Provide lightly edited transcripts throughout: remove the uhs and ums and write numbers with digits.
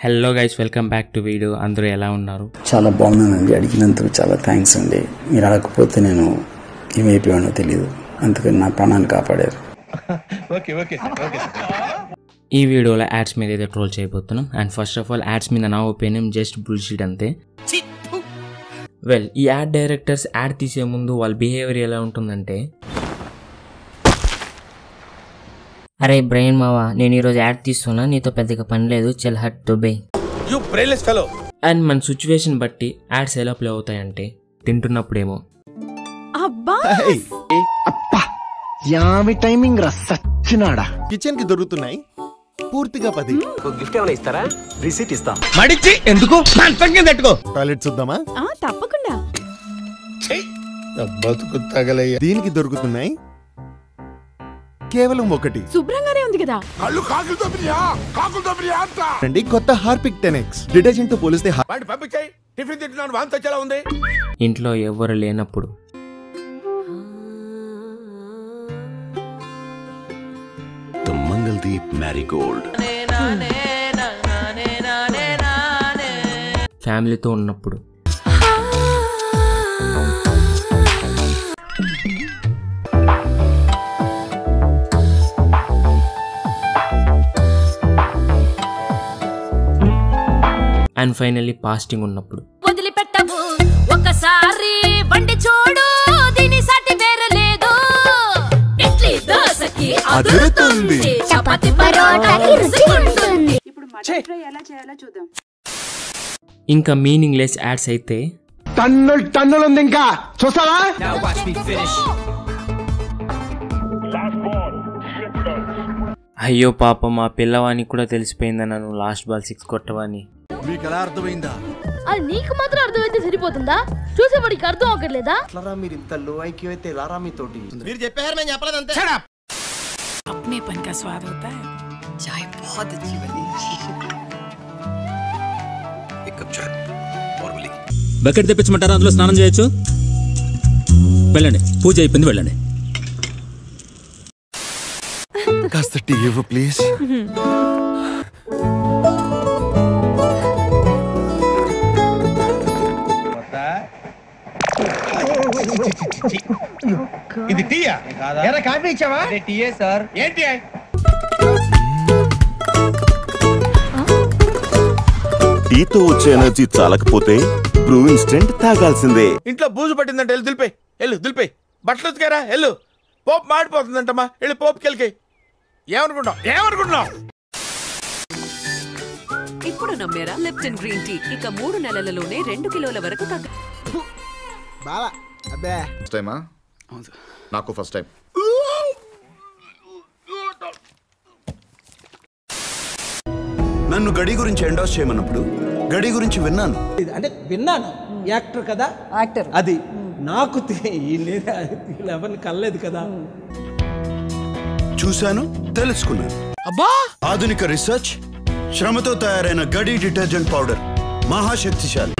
Hello guys, welcome back to video. అందరూ ఎలా ఉన్నారు? చాలా బాగున్నానండి. అడిగినందుకు చాలా థ్యాంక్స్ అండి. మీరు అడగకపోతే నేను ఏమైపోయానో తెలియదు, అందుకని నా ప్రాణాన్ని కాపాడారు. ఈ వీడియోలో యాడ్స్ మీద అయితే ట్రోల్ చేయబోతున్నాం. And first of all, ads మీద నా ఒపీనియన్ జస్ట్ బుల్షిట్ అంతే. వెల్, ఈ యాడ్ డైరెక్టర్స్ యాడ్ తీసే ముందు వాళ్ళ బిహేవియర్ ఎలా ఉంటుందంటే, అరే బ్రెయిన్ మావా, నేను ఈరోజు యాడ్ తీస్తున్నా, నీతో పెద్దగా పని లేదు, చెల్ హట్ దుబై. అండ్ మన సిచ్యువేషన్ బట్టి యాడ్స్ ఎలా ప్లే అవుతాయంటే, తింటున్నప్పుడేమో టైమింగ్ సచ్చినాడా కిచెన్ కి దొరుకుతున్నాయి పూర్తిగా 10. గిఫ్ట్ ఏమైనా ఇస్తారా? రిసీట్ ఇస్తాం. మడిచి ఎందుకు తట్టుకో. టాయిలెట్ చూద్దామా? తప్పకుండా. బతుకు తగలయ్య. దీనికి దొరుకుతున్నాయి కేవలం 1. శుభ్రంగానే ఉంది కదా. రండి, కొత్త హార్పిక్ 10X డిటర్జెంట్ తో పోలిస్తే ఇంట్లో ఎవరు లేనప్పుడు మంగళదీప్ మ్యారీగోల్డ్, ఫ్యామిలీతో ఉన్నప్పుడు, అండ్ ఫైనల్లీ పాస్టింగ్ ఉన్నప్పుడు. వదిలిపెట్టవు ఒకసారి బండి చూడు, దీని సాటి వేరే లేదు. ఇడ్లీ దోసకి అదురుతుంది, చపాతీ పరోటాకి రుచిగుంటుంది. ఇప్పుడు మటన్ ఫ్రై ఎలా చేయాలో చూద్దాం. ఇంకా మీనింగ్ లెస్ యాడ్స్ అయితే టన్నులు ఉంది. ఇంకా చూస్తావా? అయ్యో పాప, మా పిల్లవానికి కూడా తెలిసిపోయిందా నన్ను లాస్ట్ బాల్ 6 కొట్టవని. మీకు ఎలా అర్థమైందా? అది నీకు మాత్రం అర్థమైతే సరిపోతుందా? చూసేవాడికి అర్థం అవ్వట్లేదా? మీరు ఇంత లో ఐక్యూ అయితే లారా మీతోటి. మీరు చెప్పారు, మేము చెప్పలేదు అంతే. अपने पन का स्वाद होता है. चाय बहुत अच्छी बनी. एक कप चाय और बोली. బకెట్ తెప్పించమంటారా? అందులో స్నానం చేయొచ్చు. వెళ్ళండి, పూజ అయిపోయింది, వెళ్ళండి. కాస్త టీ ఇవ్వు ప్లీజ్. ఇది టీయా? ఎరా కాఫీ ఇచ్చావా? టీయే సార్. ఏంటి టీతో వచ్చే ఎనర్జీ చాలకపోతే బ్రూ ఇన్స్టెంట్ తాగాల్సిందే. ఇంట్లో బూజు పట్టిందంటే వెళ్ళు దులిపే. బట్టలు ఉతికారా? వెళ్ళు. పోపు మాడిపోతుందంటమ్మా, వెళ్ళి పోపుకి వెళ్ళి. ఏమనుకుంటున్నావు? ఇప్పుడు నమ్మేరా లిప్టన్ గ్రీన్ టీ ఇక 3 నెలలలోనే 2 కిలోల వరకు తగ్గ. నాకు ఫస్ట్ టైం. నన్ను గడి గురించి ఎండోస్ చేయమన్నప్పుడు గడి గురించి విన్నాను. అంటే విన్నాను, యాక్టర్ కదా, యాక్టర్. అది నాకు ఎవరిని కలలేదు కదా. చూశాను, తెలుసుకున్నాను. ఆధునిక రీసెర్చ్, శ్రమతో తయారైన గడి డిటర్జెంట్ పౌడర్ మహాశక్తిశాలి.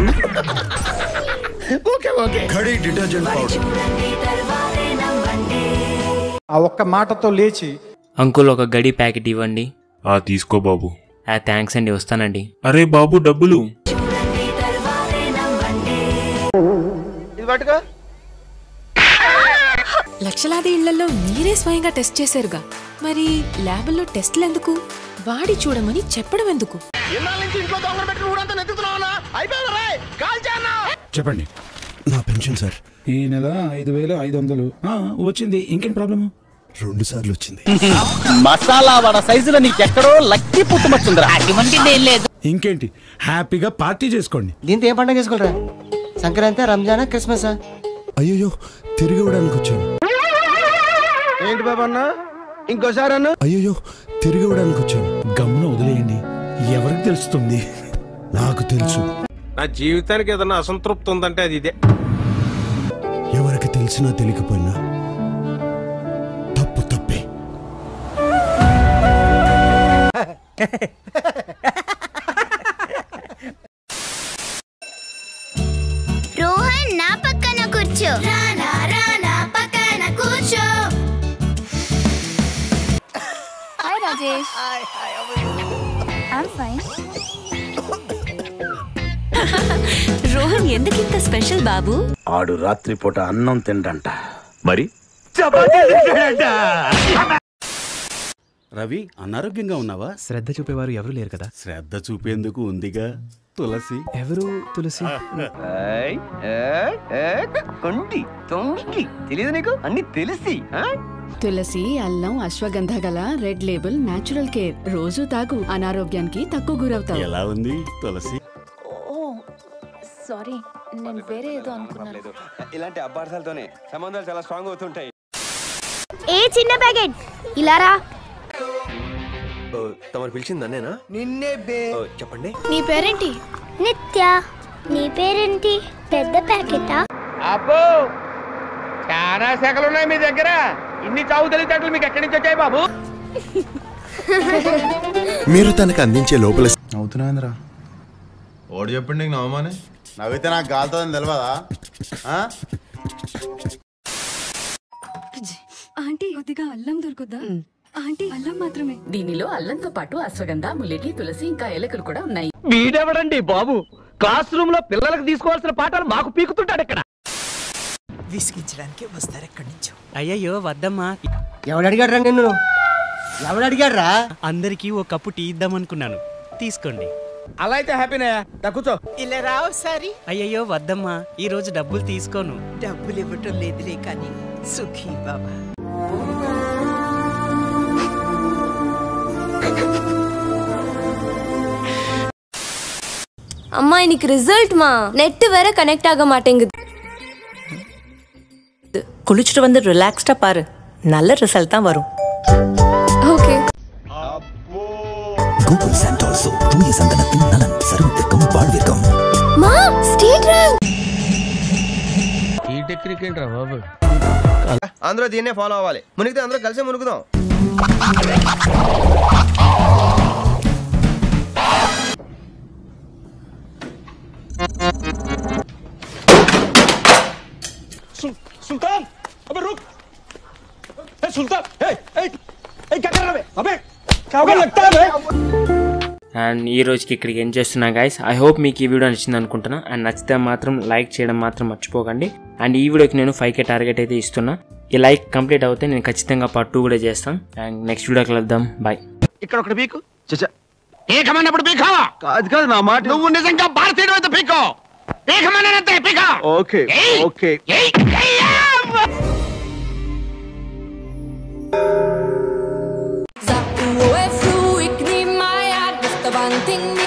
గడి డిటర్జెంట్ పౌడర్. ఆ ఒక్క మాటతో లేచి, అంకుల్ ఒక గడి ప్యాకెట్ ఇవ్వండి. తీసుకో బాబు. థ్యాంక్స్ అండి, వస్తానండి. అరే బాబు, డబ్బులు. లక్షలాది ఇళ్లలో మీరే స్వయంగా టెస్ట్ చేశారుగా, మరి ల్యాబ్లో టెస్ట్లు ఎందుకు? వాడి చూడమని చెప్పడం ఎందుకు? చెప్పండి. నా పెన్షన్ సార్ ఈ నెల 5,500 వచ్చింది. ఇంకేం ప్రాబ్లము? 2 సార్లు వచ్చింది. మసాలా వడ సైజులో నీకెక్కడో లక్కీ పుట్టుమచ్చుందిరా. ఇంకేంటి, హ్యాపీగా పార్టీ చేసుకోండి. దీంతో ఏ పండుగ చేసుకోరా? సంక్రాంతి, రంజానా, క్రిస్మస్? అయ్యో, తిరిగి ఇవ్వడానికి వచ్చాను. ఏంటి బాబన్న, ఇంకోసారి అన్న. అయ్యో, తిరిగి ఇవ్వడానికి వచ్చాను. గమ్మున వదిలేయండి, ఎవరికి తెలుస్తుంది? నాకు తెలుసు. నా జీవితానికి ఏదైనా అసంతృప్తి ఉందంటే అది ఇదే. ఎవరికి తెలిసినా తెలియకపోయినా తప్పు తప్పే. రోహన్ నా పక్కన కూర్చో. నా పక్కన కూర్చో. Hi Rajesh. I'm fine. Rohan ఎందుకింత స్పెషల్ బాబు? ఆడు రాత్రిపూట అన్నం తిండంట, మరి రవి అనారోగ్యంగా ఉన్నావా? శ్రద్ధ చూపేవారు ఎవరు లేరు కదా. శ్రద్ధ చూపేందుకు ఉందిగా తులసి. ఎవరు తులసి? తెలియదు నీకు అన్ని తెలిసి. తులసి, అల్లం, అశ్వగంధ గల రెడ్ లేబుల్ న్యాచురల్ కేర్. రోజు తాగు, అనారోగ్యానికి తక్కువ గురవుతావు. ఎలా ఉంది తులసి? సారీ, నేను వేరే ఏదో అనుకున్నాను. ఇలాంటి అపార్థాలతోనే సంబంధాలు చాలా స్ట్రాంగ్ అవుతుంటాయి. ఏ చిన్న ప్యాకెట్ ఇలారా. తమరు పిలిచిందా? నేనా? నిన్నే చెప్పండి. నీ పేరేంటి? నిత్య. నీ పేరేంటి? పెద్ద ప్యాకెటా? అబ్బో, చాలా శాఖలు ఉన్నాయి మీ దగ్గర. ఇన్ని చావు తెలివితేటలు మీకు ఎక్కడి నుంచి వచ్చాయి బాబు? మీరు తనకు అందించే లోపల అవుతున్నాయిందిరా. ఓడి చెప్పండి నీకు నవ్వమని. నవ్వితే నాకు గాలుతుందని తెలియదా? ఆంటీ కొద్దిగా అల్లం దొరుకుద్దా? ఆంటీ అల్లం మాత్రమే. దీనిలో అల్లంతో పాటు అశ్వగంధ, ముల్లెటి, తులసి ఇంకా ఏలకులు కూడా ఉన్నాయి. వీడెవడండి బాబు క్లాస్ రూమ్ లో పిల్లలకు తీసుకోవాల్సిన పాఠాలు మాకు పీకుతుంటాడు ఇక్కడ. విసిగించడానికి వస్తారు ఎక్కడి నుంచో. అయ్యయ్యో వద్దమ్మా. ఎవడు అడిగాడ్రా నిన్ను? ఎవడు అడిగాడ్రా? అందరికీ ఓ కప్పు టీ ఇద్దామనుకున్నాను, తీసుకోండి. అలా అయితే హ్యాపీనే. కూర్చో. ఇలా రావు సారి. అయ్యయ్యో వద్దమ్మా, ఈ రోజు డబ్బులు తీసుకోను. డబ్బులు ఇవ్వటం లేదులే కానీ సుఖీ బాబా. அம்மா இன்னைக்கு ரிசல்ட்மா நெட் வேற கனெக்ட் ஆக மாட்டேங்குது. குளிச்சுட்டு வந்து ரிலாக்ஸ்டா பாரு, நல்ல ரிசல்ட் தான் வரும். ஓகே. கூகுள் சாண்டோல்சோ தூய சந்தனத்தின் நலன் சருமத்திற்கும் வாழ்விற்கும். మా స్టేట్ ర్యాంక్. ఈ టెక్నిక్ ఏంట్రా బాబు? అందరూ దీన్నే ఫాలో అవ్వాలి. మునిగితే అందరూ కలిసి మునుగుదాం. सुल्तान, अबे रुक। ए सुल्तान, क्या कर रहा है? अबे क्या लगता है बे? అండ్ ఈ రోజుకి ఇక్కడికి ఏం చేస్తున్నా గైస్. ఐ హోప్ మీకు ఈ వీడియో నచ్చింది అనుకుంటున్నా. అండ్ నచ్చితే మాత్రం లైక్ చేయడం మాత్రం మర్చిపోకండి. అండ్ ఈ వీడియోకి నేను 5K టార్గెట్ అయితే ఇస్తున్నా. ఈ లైక్ కంప్లీట్ అవుతే నేను ఖచ్చితంగా పార్ట్ 2 కూడా చేస్తాను. అండ్ నెక్స్ట్ వీడియోకి వెళ్దాం. బాయ్. ఇక్కడ ఒకటి పీకు. పీకమన్నప్పుడు పీకా. కాదు నా మాట. నువ్వు నిజంగా భారతీయుడు అయితే పీకో. పీకమన్నానంతే పీకా. Okay okay. Sag du, ich nehm mal ja, das ist der Wand,